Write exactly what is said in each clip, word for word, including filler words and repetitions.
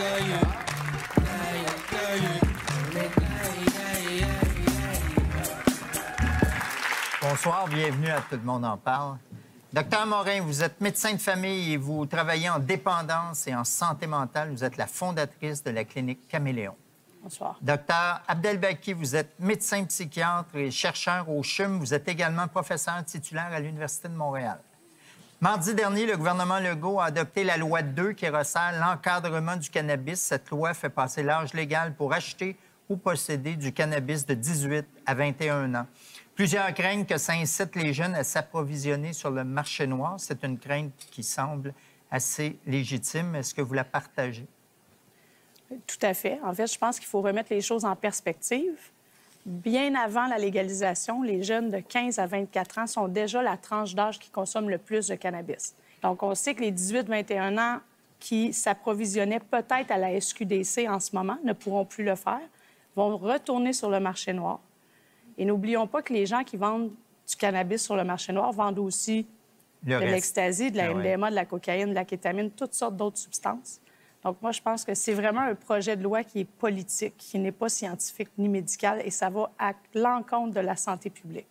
Bonsoir, bienvenue à Tout le monde en parle. Docteur Morin, vous êtes médecin de famille et vous travaillez en dépendance et en santé mentale. Vous êtes la fondatrice de la clinique Caméléon. Bonsoir. Docteur Abdelbaki, vous êtes médecin psychiatre et chercheur au C H U M. Vous êtes également professeur titulaire à l'Université de Montréal. Mardi dernier, le gouvernement Legault a adopté la loi deux qui resserre l'encadrement du cannabis. Cette loi fait passer l'âge légal pour acheter ou posséder du cannabis de dix-huit à vingt et un ans. Plusieurs craignent que ça incite les jeunes à s'approvisionner sur le marché noir. C'est une crainte qui semble assez légitime. Est-ce que vous la partagez? Tout à fait. En fait, je pense qu'il faut remettre les choses en perspective. Bien avant la légalisation, les jeunes de quinze à vingt-quatre ans sont déjà la tranche d'âge qui consomme le plus de cannabis. Donc, on sait que les dix-huit à vingt et un ans qui s'approvisionnaient peut-être à la S Q D C en ce moment ne pourront plus le faire, vont retourner sur le marché noir. Et n'oublions pas que les gens qui vendent du cannabis sur le marché noir vendent aussi le de l'ecstasy, de la ah M D M A, de la cocaïne, de la kétamine, toutes sortes d'autres substances. Donc, moi, je pense que c'est vraiment un projet de loi qui est politique, qui n'est pas scientifique ni médical, et ça va à l'encontre de la santé publique.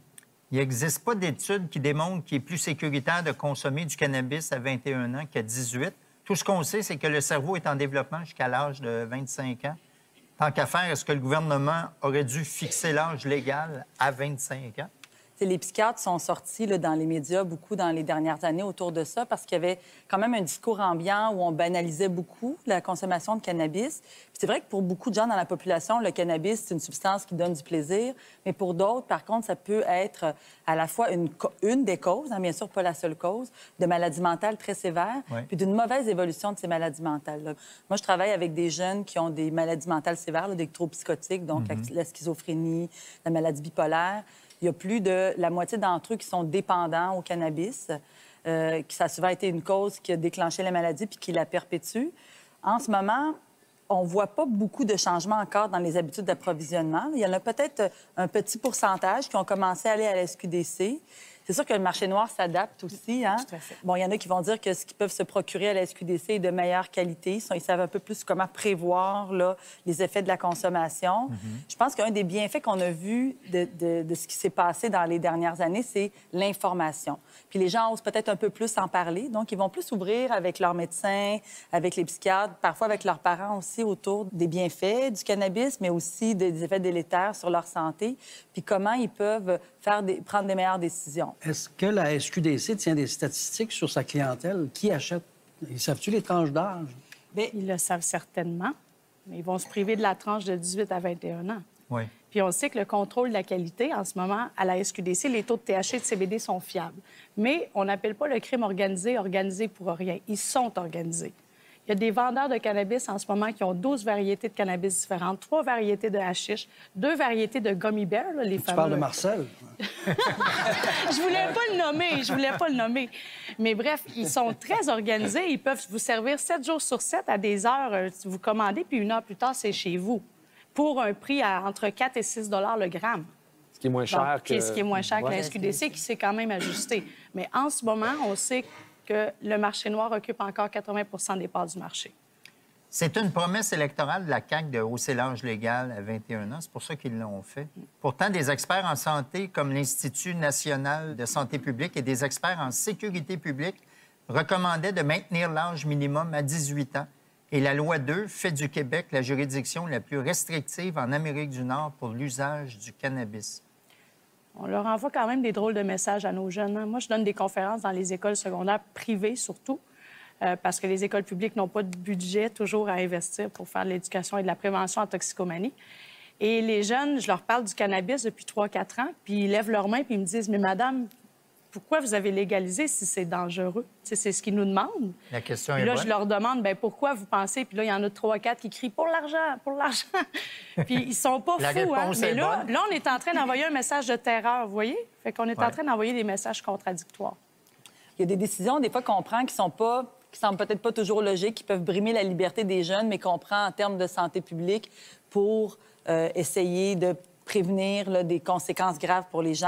Il n'existe pas d'études qui démontrent qu'il est plus sécuritaire de consommer du cannabis à vingt et un ans qu'à dix-huit. Tout ce qu'on sait, c'est que le cerveau est en développement jusqu'à l'âge de vingt-cinq ans. Tant qu'à faire, est-ce que le gouvernement aurait dû fixer l'âge légal à vingt-cinq ans? T'sais, les psychiatres sont sortis là, dans les médias beaucoup dans les dernières années autour de ça parce qu'il y avait quand même un discours ambiant où on banalisait beaucoup la consommation de cannabis. Puis c'est vrai que pour beaucoup de gens dans la population, le cannabis, c'est une substance qui donne du plaisir. Mais pour d'autres, par contre, ça peut être à la fois une, une des causes, hein, bien sûr pas la seule cause, de maladies mentales très sévères, oui. puis d'une mauvaise évolution de ces maladies mentales. Là. Moi, je travaille avec des jeunes qui ont des maladies mentales sévères, là, des troubles psychotiques, donc mm-hmm. la, la schizophrénie, la maladie bipolaire. Il y a plus de la moitié d'entre eux qui sont dépendants au cannabis, euh, qui ça a souvent été une cause qui a déclenché la maladie puis qui la perpétue. En ce moment, on ne voit pas beaucoup de changements encore dans les habitudes d'approvisionnement. Il y en a peut-être un petit pourcentage qui ont commencé à aller à la S Q D C. C'est sûr que le marché noir s'adapte aussi. Hein? Tout à fait. Bon, il y en a qui vont dire que ce qu'ils peuvent se procurer à la S Q D C est de meilleure qualité. Ils, sont, ils savent un peu plus comment prévoir là, les effets de la consommation. Mm-hmm. Je pense qu'un des bienfaits qu'on a vus de, de, de ce qui s'est passé dans les dernières années, c'est l'information. Puis les gens osent peut-être un peu plus en parler. Donc, ils vont plus s'ouvrir avec leurs médecins, avec les psychiatres, parfois avec leurs parents aussi autour des bienfaits du cannabis, mais aussi des effets délétères sur leur santé, puis comment ils peuvent faire des, prendre des meilleures décisions. Est-ce que la S Q D C tient des statistiques sur sa clientèle? Qui achète? Ils savent-tu les tranches d'âge? Bien, ils le savent certainement, mais ils vont se priver de la tranche de dix-huit à vingt et un ans. Oui. Puis on sait que le contrôle de la qualité, en ce moment, à la S Q D C, les taux de T H C et de C B D sont fiables. Mais on n'appelle pas le crime organisé organisé pour rien. Ils sont organisés. Il y a des vendeurs de cannabis en ce moment qui ont douze variétés de cannabis différentes, trois variétés de hashish, deux variétés de gummy bears, là, les tu fameux... parles de Marcel? Je voulais pas le nommer, je voulais pas le nommer. Mais bref, ils sont très organisés. Ils peuvent vous servir sept jours sur sept à des heures. Euh, vous commandez, puis une heure plus tard, c'est chez vous. Pour un prix à entre quatre et six dollars le gramme. Ce qui est moins cher Donc, que... Ce qui est moins cher ouais. que la S Q D C, qui s'est quand même ajusté. Mais en ce moment, on sait que le marché noir occupe encore quatre-vingts pour cent des parts du marché. C'est une promesse électorale de la C A Q de hausser l'âge légal à vingt et un ans. C'est pour ça qu'ils l'ont fait. Pourtant, des experts en santé comme l'Institut national de santé publique et des experts en sécurité publique recommandaient de maintenir l'âge minimum à dix-huit ans. Et la loi deux fait du Québec la juridiction la plus restrictive en Amérique du Nord pour l'usage du cannabis. On leur envoie quand même des drôles de messages à nos jeunes. Hein? Moi, je donne des conférences dans les écoles secondaires privées, surtout, euh, parce que les écoles publiques n'ont pas de budget toujours à investir pour faire de l'éducation et de la prévention en toxicomanie. Et les jeunes, je leur parle du cannabis depuis trois à quatre ans, puis ils lèvent leurs mains puis ils me disent « Mais madame, pourquoi vous avez légalisé si c'est dangereux? » C'est ce qu'ils nous demandent. La question puis est là, bonne. je leur demande, bien, pourquoi vous pensez? Puis là, il y en a trois, quatre qui crient pour l'argent, pour l'argent. Puis ils sont pas La fous, hein? réponse Mais est là, bonne. là, on est en train d'envoyer un message de terreur, vous voyez? Fait qu'on est Ouais. en train d'envoyer des messages contradictoires. Il y a des décisions, des fois, qu'on prend qui sont pas, qui semblent peut-être pas toujours logiques, qui peuvent brimer la liberté des jeunes, mais qu'on prend en termes de santé publique pour euh, essayer de prévenir là, des conséquences graves pour les gens.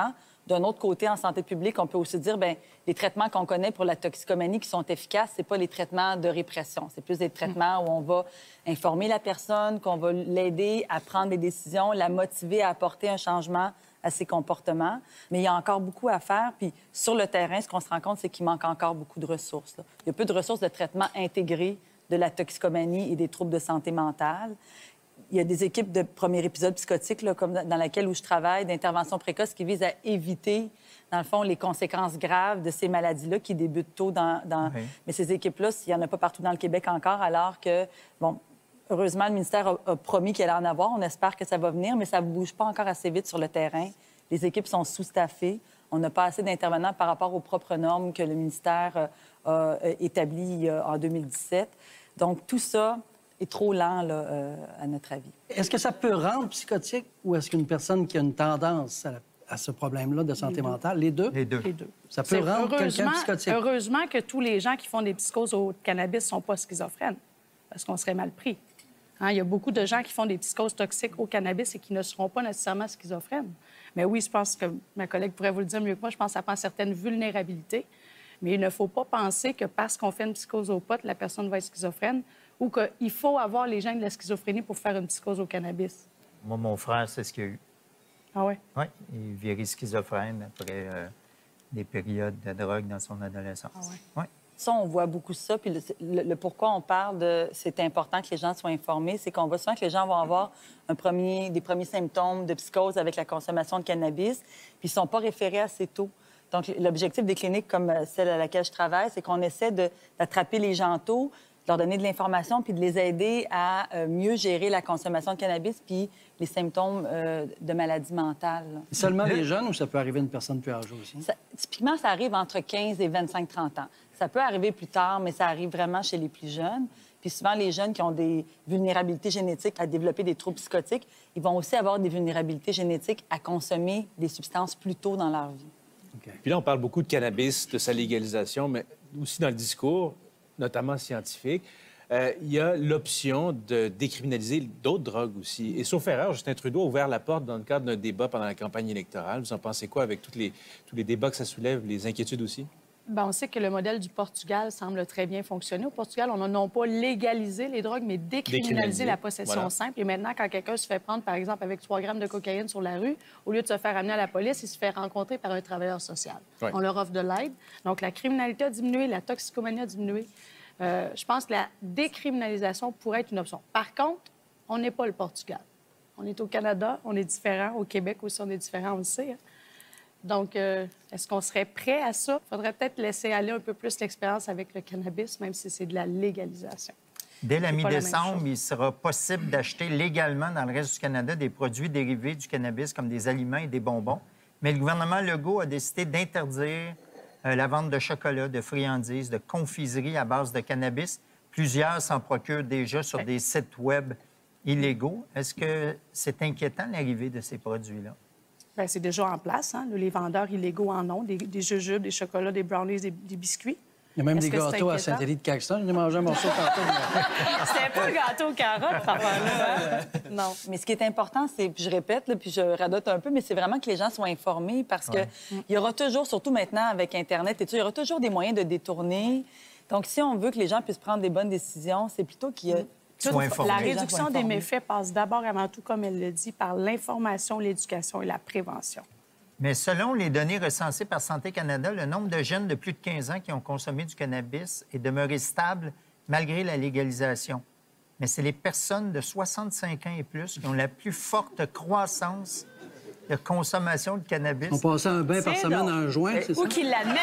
D'un autre côté, en santé publique, on peut aussi dire, bien, les traitements qu'on connaît pour la toxicomanie qui sont efficaces, c'est pas les traitements de répression. C'est plus des traitements où on va informer la personne, qu'on va l'aider à prendre des décisions, la motiver à apporter un changement à ses comportements. Mais il y a encore beaucoup à faire. Puis sur le terrain, ce qu'on se rend compte, c'est qu'il manque encore beaucoup de ressources, là. Il y a peu de ressources de traitement intégrés de la toxicomanie et des troubles de santé mentale. Il y a des équipes de premier épisode psychotique, là, comme dans laquelle où je travaille, d'intervention précoce qui visent à éviter, dans le fond, les conséquences graves de ces maladies-là qui débutent tôt dans... dans... Oui. Mais ces équipes-là, il n'y en a pas partout dans le Québec encore, alors que, bon, heureusement, le ministère a, a promis qu'il allait en avoir. On espère que ça va venir, mais ça ne bouge pas encore assez vite sur le terrain. Les équipes sont sous-staffées. On n'a pas assez d'intervenants par rapport aux propres normes que le ministère a, a établies en deux mille dix-sept. Donc, tout ça est trop lent, là, euh, à notre avis. Est-ce que ça peut rendre psychotique ou est-ce qu'une personne qui a une tendance à, à ce problème-là de santé les mentale, les deux? Les deux. Les deux. Ça peut rendre quelqu'un psychotique. Heureusement que tous les gens qui font des psychoses au cannabis ne sont pas schizophrènes, parce qu'on serait mal pris. Hein, il y a beaucoup de gens qui font des psychoses toxiques au cannabis et qui ne seront pas nécessairement schizophrènes. Mais oui, je pense que ma collègue pourrait vous le dire mieux que moi, je pense que ça prend certaines vulnérabilités. Mais il ne faut pas penser que parce qu'on fait une psychose au pot, la personne va être schizophrène ou qu'il faut avoir les gènes de la schizophrénie pour faire une psychose au cannabis. Moi, mon frère, c'est ce qu'il a eu. Ah oui? Oui, il virait schizophrène après euh, des périodes de drogue dans son adolescence. Ah oui? Oui. Ça, on voit beaucoup ça. Puis le, le, le pourquoi on parle de c'est important que les gens soient informés, c'est qu'on voit souvent que les gens vont avoir un premier, des premiers symptômes de psychose avec la consommation de cannabis, puis ils ne sont pas référés assez tôt. Donc, l'objectif des cliniques comme celle à laquelle je travaille, c'est qu'on essaie d'attraper les gens tôt, de leur donner de l'information, puis de les aider à euh, mieux gérer la consommation de cannabis puis les symptômes euh, de maladie mentale. Seulement les jeunes ou ça peut arriver à une personne plus âgée aussi? Ça, typiquement, ça arrive entre quinze et vingt-cinq trente ans. Ça peut arriver plus tard, mais ça arrive vraiment chez les plus jeunes. Puis souvent, les jeunes qui ont des vulnérabilités génétiques à développer des troubles psychotiques, ils vont aussi avoir des vulnérabilités génétiques à consommer des substances plus tôt dans leur vie. Okay. Puis là, on parle beaucoup de cannabis, de sa légalisation, mais aussi dans le discours, notamment scientifique, euh, il y a l'option de décriminaliser d'autres drogues aussi. Et sauf erreur, Justin Trudeau a ouvert la porte dans le cadre d'un débat pendant la campagne électorale. Vous en pensez quoi avec tous les, tous les débats que ça soulève, les inquiétudes aussi? Bien, on sait que le modèle du Portugal semble très bien fonctionner. Au Portugal, on n'a non pas légalisé les drogues, mais décriminalisé la possession voilà. simple. Et maintenant, quand quelqu'un se fait prendre, par exemple, avec trois grammes de cocaïne sur la rue, au lieu de se faire amener à la police, il se fait rencontrer par un travailleur social. Ouais. On leur offre de l'aide. Donc, la criminalité a diminué, la toxicomanie a diminué. Euh, je pense que la décriminalisation pourrait être une option. Par contre, on n'est pas le Portugal. On est au Canada, on est différent. Au Québec aussi, on est différent, on le sait. Hein? Donc, euh, est-ce qu'on serait prêt à ça? Il faudrait peut-être laisser aller un peu plus l'expérience avec le cannabis, même si c'est de la légalisation. Dès la mi-décembre, il sera possible d'acheter légalement dans le reste du Canada des produits dérivés du cannabis, comme des aliments et des bonbons. Mais le gouvernement Legault a décidé d'interdire euh, la vente de chocolat, de friandises, de confiseries à base de cannabis. Plusieurs s'en procurent déjà sur des sites web illégaux. Est-ce que c'est inquiétant, l'arrivée de ces produits-là? Bien, c'est déjà en place. Hein? Les vendeurs illégaux en ont, des, des jujubes, des chocolats, des brownies, des, des biscuits. Il y a même des gâteaux à Saint-Élie-de-Caxton. J'ai mangé un morceau tantôt. C'était pas un gâteau aux carottes, par là. Hein? Non. Mais ce qui est important, c'est, puis je répète, là, puis je radote un peu, mais c'est vraiment que les gens soient informés parce qu'il ouais. y aura toujours, surtout maintenant avec Internet et tout, il y aura toujours des moyens de détourner. Donc, si on veut que les gens puissent prendre des bonnes décisions, c'est plutôt qu'il y a... Tout, la réduction des méfaits passe d'abord avant tout, comme elle le dit, par l'information, l'éducation et la prévention. Mais selon les données recensées par Santé Canada, le nombre de jeunes de plus de quinze ans qui ont consommé du cannabis est demeuré stable malgré la légalisation. Mais c'est les personnes de soixante-cinq ans et plus qui ont la plus forte croissance de consommation de cannabis. On passe un bain par semaine à un joint, c'est ça? Ou qu'ils l'admettent.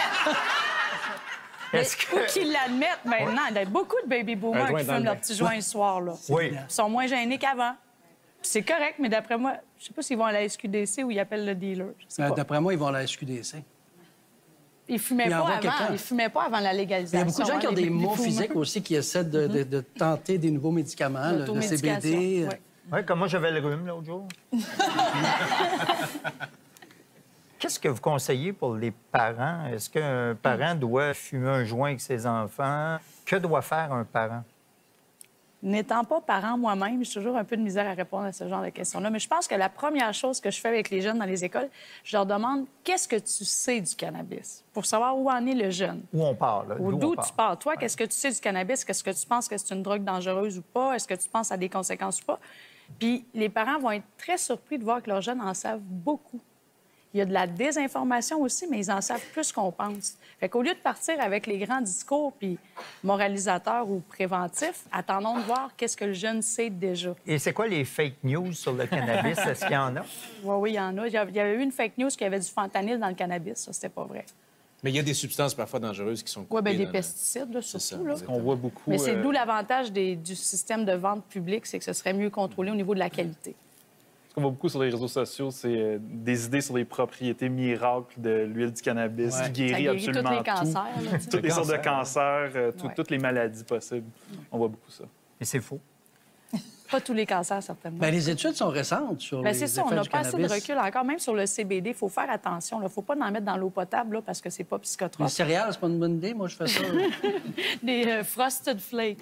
Que... Ou qu'ils l'admettent maintenant. Il y a beaucoup de baby boomers qui fument leur petit joint le soir. Là. Oui. Ils sont moins gênés qu'avant. C'est correct, mais d'après moi, je ne sais pas s'ils vont à la S Q D C ou ils appellent le dealer. Euh, d'après moi, ils vont à la S Q D C. Ils ne fumaient, fumaient pas avant la légalisation. Il y a beaucoup de gens hein, qui ont des maux physiques aussi qui essaient de, de, de tenter des nouveaux médicaments, le, le C B D. Oui, ouais, comme moi, j'avais le rhume l'autre jour. Qu'est-ce que vous conseillez pour les parents? Est-ce qu'un parent doit fumer un joint avec ses enfants? Que doit faire un parent? N'étant pas parent moi-même, j'ai toujours un peu de misère à répondre à ce genre de questions-là. Mais je pense que la première chose que je fais avec les jeunes dans les écoles, je leur demande qu'est-ce que tu sais du cannabis pour savoir où en est le jeune. Où on part, là. Ou D'où d'où on tu part. pars. Toi, qu'est-ce que tu sais du cannabis? Qu'est-ce que tu penses que c'est une drogue dangereuse ou pas? Est-ce que tu penses à des conséquences ou pas? Puis les parents vont être très surpris de voir que leurs jeunes en savent beaucoup. Il y a de la désinformation aussi, mais ils en savent plus qu'on pense. Fait qu'au lieu de partir avec les grands discours puis moralisateurs ou préventifs, attendons de voir qu'est-ce que le jeune sait déjà. Et c'est quoi les fake news sur le cannabis? Est-ce qu'il y en a? Oui, oui, il y en a. Il y avait eu une fake news qu'il y avait du fentanyl dans le cannabis. Ça, c'était pas vrai. Mais il y a des substances parfois dangereuses qui sont coupées. Oui, bien, des dans le- pesticides, là, C'est surtout. ça, Là. exactement. On voit beaucoup. Mais c'est euh, d'où l'avantage des- du système de vente publique, c'est que ce serait mieux contrôlé au niveau de la qualité. Ce qu'on voit beaucoup sur les réseaux sociaux, c'est euh, des idées sur les propriétés miracles de l'huile du cannabis Ouais. qui guérit, Ça guérit absolument tous les tout. cancers. là, tu sais. Toutes les sortes de cancers, euh, tout- Ouais. toutes les maladies possibles. On voit beaucoup ça. Mais c'est faux. Pas tous les cancers, certainement. Bien, les études sont récentes sur Ben, les c'est ça, on effets n'a du pas assez de cannabis. recul encore, même sur le C B D. Il faut faire attention. Il ne faut pas en mettre dans l'eau potable là, parce que c'est pas Les psychotrope. céréales, c'est pas une bonne idée. Moi, je fais ça. Des euh, Frosted Flakes.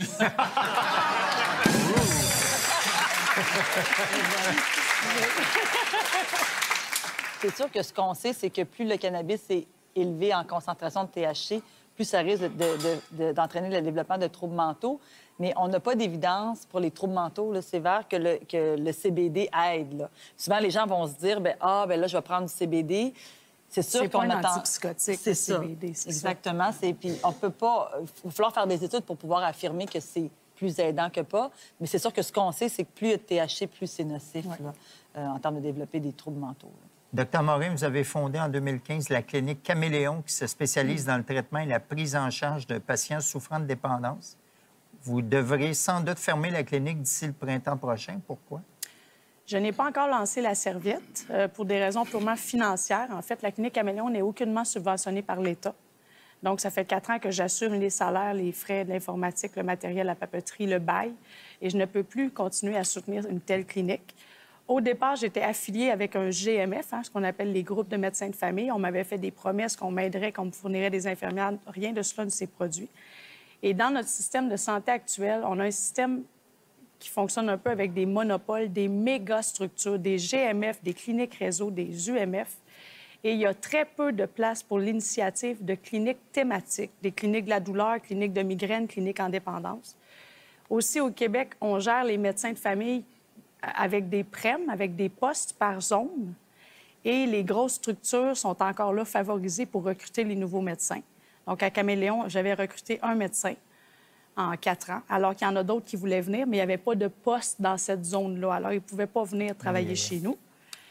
C'est sûr que ce qu'on sait, c'est que plus le cannabis est élevé en concentration de T H C, plus ça risque de- de- de- d'entraîner le développement de troubles mentaux. Mais on n'a pas d'évidence pour les troubles mentaux là, sévères que le, que le C B D aide. Là. Souvent, les gens vont se dire, ben ah, ben là, je vais prendre du C B D. C'est sûr C'est pas qu'on un attend. antipsychotique, C'est le ça. C B D, c'est ça. Exactement. C'est... Puis on peut pas. Il va falloir faire des études pour pouvoir affirmer que c'est plus aidant que pas. Mais c'est sûr que ce qu'on sait, c'est que plus il y a de T H C, plus c'est nocif là, euh, en termes de développer des troubles mentaux. là. Docteur Morin, vous avez fondé en deux mille quinze la clinique Caméléon qui se spécialise dans le traitement et la prise en charge de patients souffrant de dépendance. Vous devrez sans doute fermer la clinique d'ici le printemps prochain. Pourquoi? Je n'ai pas encore lancé la serviette euh, pour des raisons purement financières. En fait, la clinique Caméléon n'est aucunement subventionnée par l'État. Donc, ça fait quatre ans que j'assure les salaires, les frais de l'informatique, le matériel, la papeterie, le bail. Et je ne peux plus continuer à soutenir une telle clinique. Au départ, j'étais affiliée avec un G M F, hein, ce qu'on appelle les groupes de médecins de famille. On m'avait fait des promesses qu'on m'aiderait, qu'on me fournirait des infirmières. Rien de cela ne s'est produit. Et dans notre système de santé actuel, on a un système qui fonctionne un peu avec des monopoles, des méga structures, des G M F, des cliniques réseau, des U M F. Et il y a très peu de place pour l'initiative de cliniques thématiques, des cliniques de la douleur, cliniques de migraine, cliniques en dépendance. Aussi, au Québec, on gère les médecins de famille avec des prêmes, avec des postes par zone. Et les grosses structures sont encore là favorisées pour recruter les nouveaux médecins. Donc, à Caméléon, j'avais recruté un médecin en quatre ans, alors qu'il y en a d'autres qui voulaient venir, mais il n'y avait pas de poste dans cette zone-là. Alors, ils ne pouvaient pas venir travailler Oui. chez nous.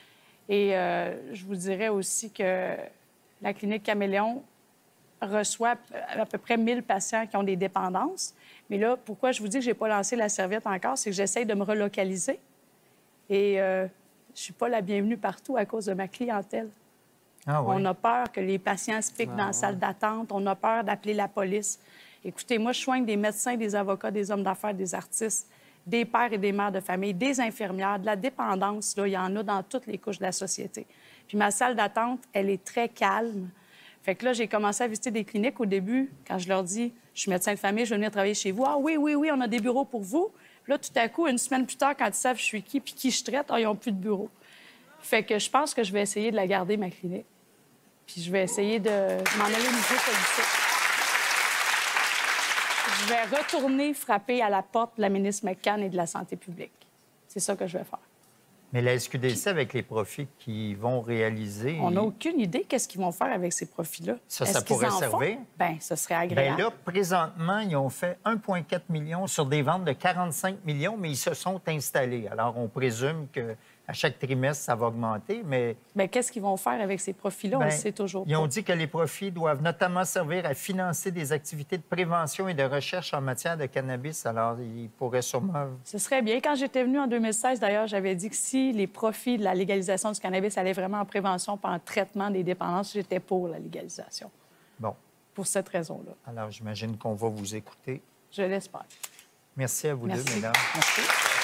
Et euh, je vous dirais aussi que la clinique Caméléon reçoit à peu près mille patients qui ont des dépendances. Mais là, pourquoi je vous dis que je n'ai pas lancé la serviette encore, c'est que j'essaye de me relocaliser. Et euh, je ne suis pas la bienvenue partout à cause de ma clientèle. Ah oui. On a peur que les patients se piquent dans la salle d'attente. On a peur d'appeler la police. Écoutez, moi, je soigne des médecins, des avocats, des hommes d'affaires, des artistes, des pères et des mères de famille, des infirmières, de la dépendance. Là, il y en a dans toutes les couches de la société. Puis ma salle d'attente, elle est très calme. Fait que là, j'ai commencé à visiter des cliniques au début, quand je leur dis, je suis médecin de famille, je vais venir travailler chez vous. Ah oui, oui, oui, on a des bureaux pour vous. Là, tout à coup, une semaine plus tard, quand ils savent je suis qui puis qui je traite, ah, ils n'ont plus de bureau. Fait que je pense que je vais essayer de la garder, ma clinique. Puis je vais essayer de m'en aller au niveau politique. Je vais retourner frapper à la porte de la ministre McCann et de la Santé publique. C'est ça que je vais faire. Mais la S Q D C, avec les profits qu'ils vont réaliser... On n'a aucune idée qu'est-ce qu'ils vont faire avec ces profits-là. Ça, Est-ce ça qu'ils pourrait en font? servir? Bien, ce serait Bien agréable. là, présentement, ils ont fait un virgule quatre million sur des ventes de quarante-cinq millions, mais ils se sont installés. Alors, on présume qu'à chaque trimestre, ça va augmenter, mais... Bien, qu'est-ce qu'ils vont faire avec ces profits-là? On ben, ne le sait toujours Ils pas. ont dit que les profits doivent notamment servir à financer des activités de prévention et de recherche en matière de cannabis. Alors, ils pourraient sûrement... Ce serait bien. Quand j'étais venue en deux mille seize, d'ailleurs, j'avais dit que si les profits de la légalisation du cannabis allaient vraiment en prévention pas en traitement des dépendances, j'étais pour la légalisation. Bon, Pour cette raison-là. alors j'imagine qu'on va vous écouter. Je l'espère. Merci à vous Merci. deux, mesdames. Merci.